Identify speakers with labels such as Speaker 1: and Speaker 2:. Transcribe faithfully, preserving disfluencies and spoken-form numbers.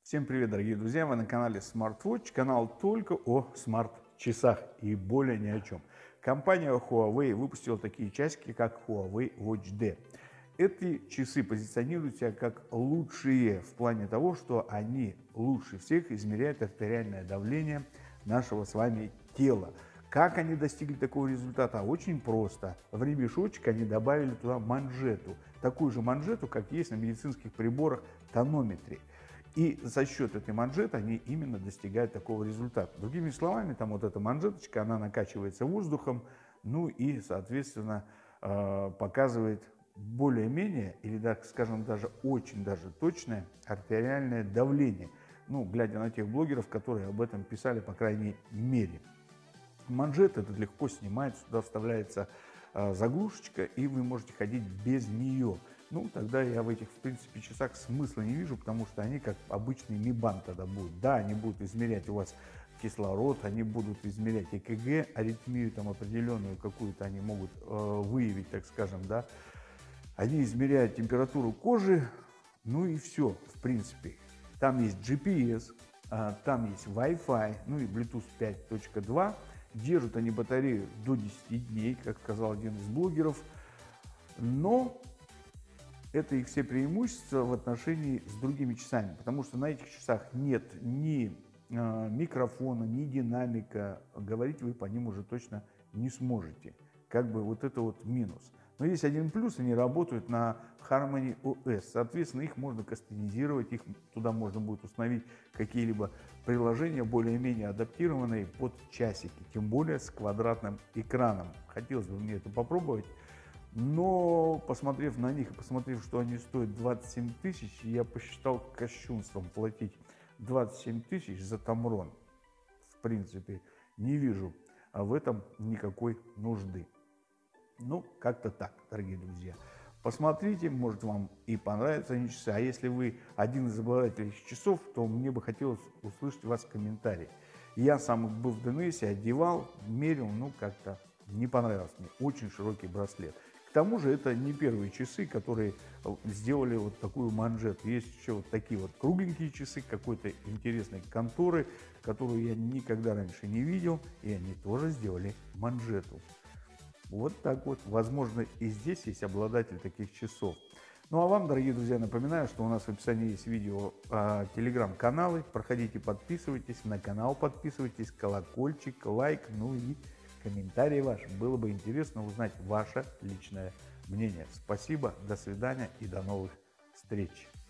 Speaker 1: Всем привет, дорогие друзья! Вы на канале SmartWatch, канал только о смарт-часах и более ни о чем. Компания Huawei выпустила такие часики, как Huawei Watch D. Эти часы позиционируют себя как лучшие в плане того, что они лучше всех измеряют артериальное давление нашего с вами тела. Как они достигли такого результата? Очень просто. В ремешочек они добавили туда манжету. Такую же манжету, как есть на медицинских приборах тонометре. И за счет этой манжеты они именно достигают такого результата. Другими словами, там вот эта манжеточка, она накачивается воздухом, ну и, соответственно, показывает более-менее, или, так скажем, даже очень даже точное артериальное давление. Ну, глядя на тех блогеров, которые об этом писали, по крайней мере. Манжет этот легко снимается, сюда вставляется э, заглушечка, и вы можете ходить без нее. Ну, тогда я в этих, в принципе, часах смысла не вижу, потому что они как обычный ми банд тогда будут. Да, они будут измерять у вас кислород, они будут измерять ЭКГ, аритмию там определенную какую-то они могут э, выявить, так скажем, да. Они измеряют температуру кожи, ну и все, в принципе. Там есть джи пи эс, э, там есть Wi-Fi, ну и Bluetooth пять точка два. Держат они батарею до десяти дней, как сказал один из блогеров. Но это их все преимущества в отношении с другими часами, потому что на этих часах нет ни э, микрофона, ни динамика. Говорить вы по ним уже точно не сможете. Как бы вот это вот минус. Но есть один плюс, они работают на Harmony о эс. Соответственно, их можно кастомизировать, их туда можно будет установить какие-либо приложения, более-менее адаптированные под часики, тем более с квадратным экраном. Хотелось бы мне это попробовать. Но, посмотрев на них и посмотрев, что они стоят двадцать семь тысяч, я посчитал кощунством платить двадцать семь тысяч за Tamron. В принципе, не вижу в этом никакой нужды. Ну, как-то так, дорогие друзья. Посмотрите, может вам и понравятся они часы. А если вы один из обладателей часов, то мне бы хотелось услышать вас в комментарии. Я сам был в Денесе, одевал, мерил, ну как-то не понравилось мне. Очень широкий браслет. К тому же это не первые часы, которые сделали вот такую манжету. Есть еще вот такие вот кругленькие часы какой-то интересной конторы, которую я никогда раньше не видел, и они тоже сделали манжету. Вот так вот. Возможно, и здесь есть обладатель таких часов. Ну а вам, дорогие друзья, напоминаю, что у нас в описании есть видео а, телеграм-каналы. Проходите, подписывайтесь на канал, подписывайтесь, колокольчик, лайк, ну и комментарий ваш. Было бы интересно узнать ваше личное мнение. Спасибо, до свидания и до новых встреч.